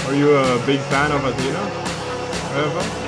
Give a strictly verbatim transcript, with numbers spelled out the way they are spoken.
Are you a big fan of Athena, Eva?